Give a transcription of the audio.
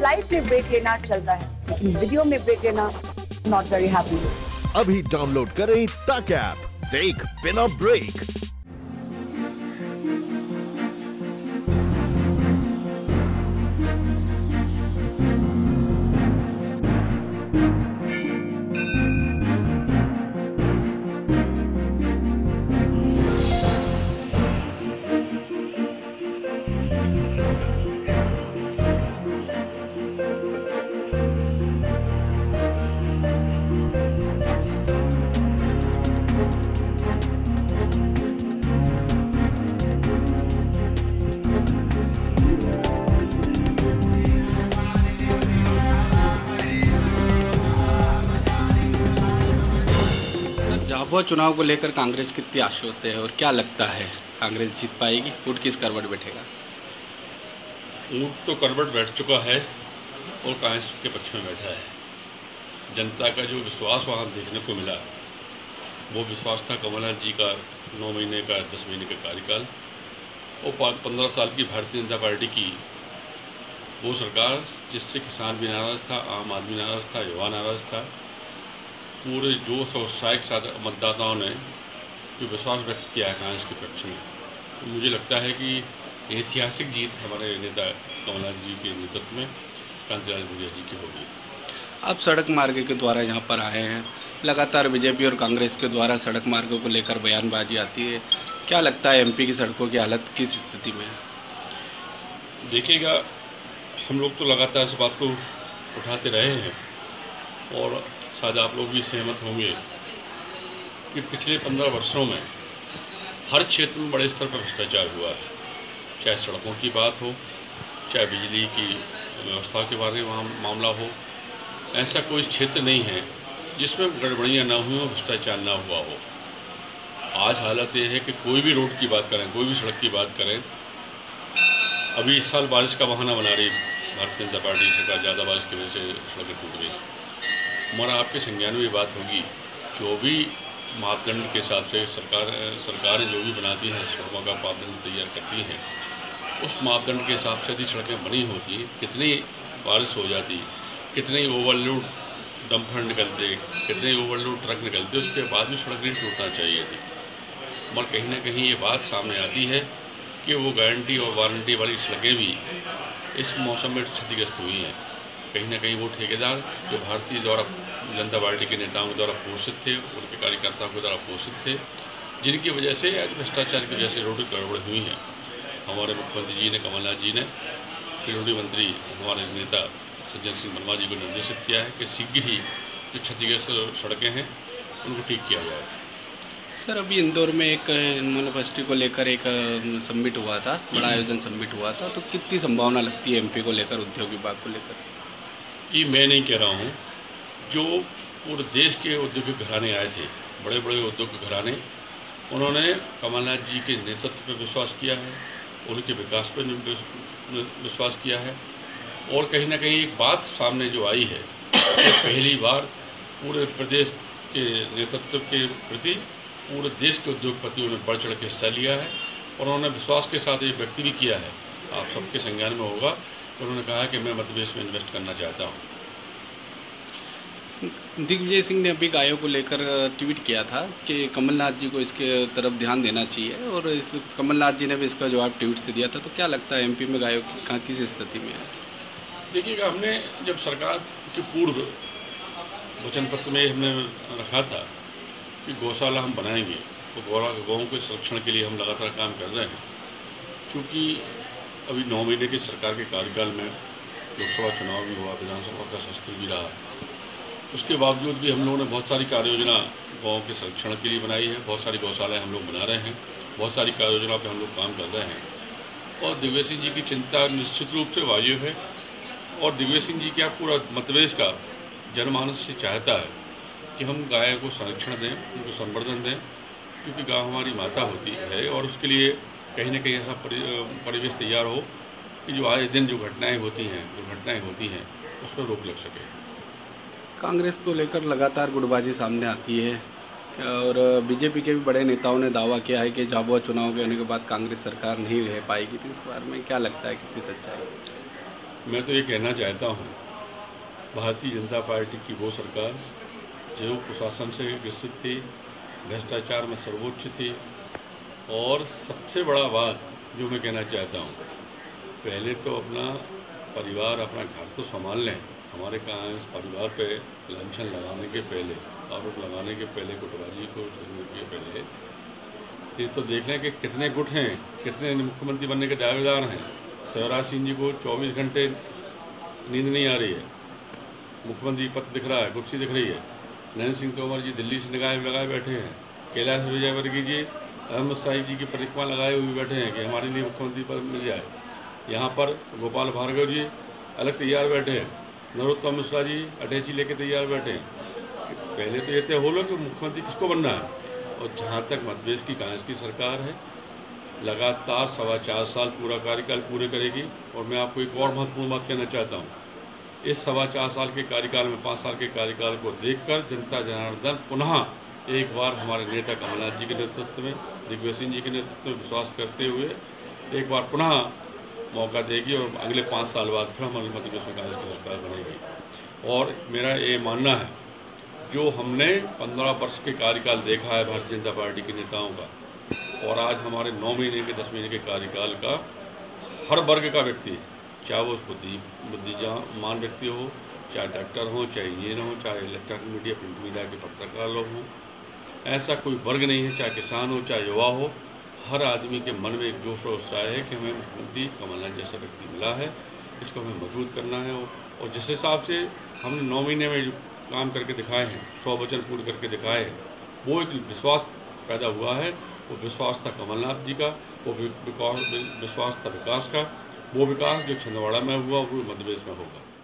Life में break लेना चलता है, लेकिन वीडियो में ब्रेक लेना नॉट वेरी हैप्पी। अभी डाउनलोड करें तक ऐप, देख बिना ब्रेक। झाबुआ चुनाव को लेकर कांग्रेस कितनी आश्वस्त है और क्या लगता है कांग्रेस जीत पाएगी? ऊँट किस करवट बैठेगा? ऊँट तो करवट बैठ चुका है और कांग्रेस के पक्ष में बैठा है। जनता का जो विश्वास वहाँ देखने को मिला, वो विश्वास था कमलनाथ जी का 9 महीने का 10 महीने का कार्यकाल और 15 साल की भारतीय जनता पार्टी की वो सरकार, जिससे किसान भी नाराज़ था, आम आदमी नाराज़ था, युवा नाराज़ था। पूरे जोश और उत्साह के साथ मतदाताओं ने जो विश्वास व्यक्त किया है कांग्रेस के पक्ष में, तो मुझे लगता है कि ऐतिहासिक जीत हमारे नेता कमलनाथ जी के नेतृत्व में कांतिलाल भूरिया जी की होगी। आप सड़क मार्ग के द्वारा यहाँ पर आए हैं, लगातार बीजेपी और कांग्रेस के द्वारा सड़क मार्गों को लेकर बयानबाजी आती है, क्या लगता है एमपी की सड़कों की हालत किस स्थिति में है? देखिएगा, हम लोग तो लगातार इस बात को उठाते रहे हैं और शायद आप लोग भी सहमत होंगे कि पिछले 15 वर्षों में हर क्षेत्र में बड़े स्तर पर भ्रष्टाचार हुआ है। चाहे सड़कों की बात हो, चाहे बिजली की व्यवस्था के बारे में मामला हो, ऐसा कोई क्षेत्र नहीं है जिसमें गड़बड़ियाँ ना हुई हो, भ्रष्टाचार ना हुआ हो। आज हालत ये है कि कोई भी रोड की बात करें, कोई भी सड़क की बात करें, अभी इस साल बारिश का बहाना बना रही भारतीय जनता पार्टी सरकार, ज़्यादा बारिश की वजह से सड़कें टूट गई। हमारा आपके संज्ञान में ये बात होगी, जो भी मापदंड के हिसाब से सरकारें जो भी बनाती हैं, सड़कों का मापदंड तैयार करती हैं, उस मापदंड के हिसाब से यदि सड़कें बनी होती, कितनी बारिश हो जाती, कितने ओवरलोड डंपर निकलते, कितने ओवरलोड ट्रक निकलते, उसके बाद भी सड़क नहीं टूटना चाहिए थी। मगर कहीं ना कहीं ये बात सामने आती है कि वो गारंटी और वारंटी वाली सड़कें भी इस मौसम में क्षतिग्रस्त हुई हैं। कहीं ना कहीं वो ठेकेदार जो भारतीय जनता पार्टी के नेताओं के द्वारा पोषित थे, उनके कार्यकर्ताओं के द्वारा पोषित थे, जिनकी वजह से आज भ्रष्टाचार की वजह से रोड गड़बड़ हुई हैं। हमारे मुख्यमंत्री जी ने, कमलनाथ जी ने, रोड मंत्री हमारे नेता सज्जन सिंह वर्मा जी को निर्देशित किया है कि शीघ्र ही जो क्षतिग्रस्त सड़कें हैं उनको ठीक किया जाए। सर, अभी इंदौर में एक यूनिवर्सिटी को लेकर एक समिट हुआ था, बड़ा आयोजन समिट हुआ था, तो कितनी संभावना लगती है एमपी को लेकर, उद्योग विभाग को लेकर? ये मैं नहीं कह रहा हूँ, जो पूरे देश के उद्योग घराने आए थे, बड़े बड़े उद्योग घराने, उन्होंने कमलनाथ जी के नेतृत्व पर विश्वास किया है, उनके विकास पर विश्वास किया है। और कहीं ना कहीं एक बात सामने जो आई है कि पहली बार पूरे प्रदेश के नेतृत्व के प्रति पूरे देश के उद्योगपतियों ने बढ़ चढ़ के हिस्सा लिया है और उन्होंने विश्वास के साथ एक व्यक्ति भी किया है, आप सबके संज्ञान में होगा, उन्होंने कहा कि मैं मध्य प्रदेश में इन्वेस्ट करना चाहता हूँ। दिग्विजय सिंह ने अभी गायों को लेकर ट्वीट किया था कि कमलनाथ जी को इसके तरफ ध्यान देना चाहिए और इस कमलनाथ जी ने भी इसका जवाब ट्वीट से दिया था, तो क्या लगता है एमपी में गायों की कहाँ किस स्थिति में है? देखिएगा, हमने जब सरकार के पूर्व वचन पत्र में हमने रखा था कि गौशाला हम बनाएंगे, तो गौओं के संरक्षण के लिए हम लगातार काम कर रहे हैं। चूँकि अभी 9 महीने की सरकार के कार्यकाल में लोकसभा चुनाव भी हुआ, विधानसभा का सत्र भी रहा, उसके बावजूद भी हम लोगों ने बहुत सारी कार्य योजना गौओं के संरक्षण के लिए बनाई है, बहुत सारी गौशालाएँ हम लोग बना रहे हैं, बहुत सारी कार्य योजना पर हम लोग काम कर रहे हैं। और दिग्विजय सिंह जी की चिंता निश्चित रूप से वाजिब है और दिग्विजय सिंह जी क्या पूरा मध्य प्रदेश का जनमानस से चाहता है कि हम गाय को संरक्षण दें, उनको संवर्धन दें, क्योंकि गाय हमारी माता होती है और उसके लिए कहीं ना कहीं ऐसा परिवेश तैयार हो कि जो आए दिन जो घटनाएं होती हैं, दुर्घटनाएं होती हैं, उस पर रोक लग सके। कांग्रेस को लेकर लगातार गुटबाजी सामने आती है और बीजेपी के भी बड़े नेताओं ने दावा किया है कि झाबुआ चुनाव के होने के बाद कांग्रेस सरकार नहीं रह पाएगी, तो इस बारे में क्या लगता है, कितनी सच्चाई? मैं तो ये कहना चाहता हूँ, भारतीय जनता पार्टी की वो सरकार जो प्रशासन से ग्रसित थी, भ्रष्टाचार में सर्वोच्च थी, और सबसे बड़ा बात जो मैं कहना चाहता हूँ, पहले तो अपना परिवार, अपना घर तो संभाल लें। हमारे कहाँ इस परिवार पे लांछन लगाने के पहले, आरोप लगाने के पहले, गुटबाजी को करने के पहले ये तो देख लें कि कितने गुट हैं, कितने मुख्यमंत्री बनने के दावेदार हैं। शिवराज सिंह जी को 24 घंटे नींद नहीं आ रही है, मुख्यमंत्री पद दिख रहा है, कुर्सी दिख रही है। नरेंद्र सिंह तोमर जी दिल्ली से निगाह लगाए बैठे हैं। कैलाश विजयवर्गीय जी अहमद साहिब जी की परिक्रमा लगाए हुए बैठे हैं कि हमारे लिए मुख्यमंत्री पद मिल जाए। यहाँ पर गोपाल भार्गव जी अलग तैयार बैठे हैं, नरोत्तम मिश्रा जी अटैची लेके तैयार बैठे हैं। पहले तो ये तय हो लो कि मुख्यमंत्री किसको बनना है। और जहाँ तक मध्यप्रदेश की कांग्रेस की सरकार है, लगातार 4.25 साल पूरा कार्यकाल पूरे करेगी। और मैं आपको एक और महत्वपूर्ण बात कहना चाहता हूँ, इस 4.25 साल के कार्यकाल में 5 साल के कार्यकाल को देखकर जनता जनार्दन पुनः एक बार हमारे नेता कमलनाथ जी के नेतृत्व में, दिग्विजय सिंह जी के नेतृत्व में विश्वास करते हुए एक बार पुनः मौका देगी और अगले 5 साल बाद फिर हमारे मध्य प्रदेश में कांग्रेस की सरकार बनेगी। और मेरा ये मानना है, जो हमने 15 वर्ष के कार्यकाल देखा है भारतीय जनता पार्टी के नेताओं का, और आज हमारे 9 महीने के 10 महीने के कार्यकाल का हर वर्ग का व्यक्ति, चाहे वो बुद्धिमान व्यक्ति हो, चाहे डॉक्टर हो, चाहे इंजीनियर हो, चाहे इलेक्ट्रॉनिक मीडिया, प्रिंट मीडिया के पत्रकार लोग हों, ऐसा कोई वर्ग नहीं है, चाहे किसान हो, चाहे युवा हो, हर आदमी के मन में एक जोश और उत्साह है कि हमें मुख्यमंत्री कमलनाथ जैसा व्यक्ति मिला है, इसको हमें मजबूत करना है। और जिस हिसाब से हमने 9 महीने में काम करके दिखाए हैं, 100 वचन पूर्ण करके दिखाए हैं, वो एक विश्वास पैदा हुआ है। वो विश्वास था कमलनाथ जी का, वो विश्वास था विकास का। वो विकास जो छिंदवाड़ा में हुआ वो मध्य प्रदेश में होगा।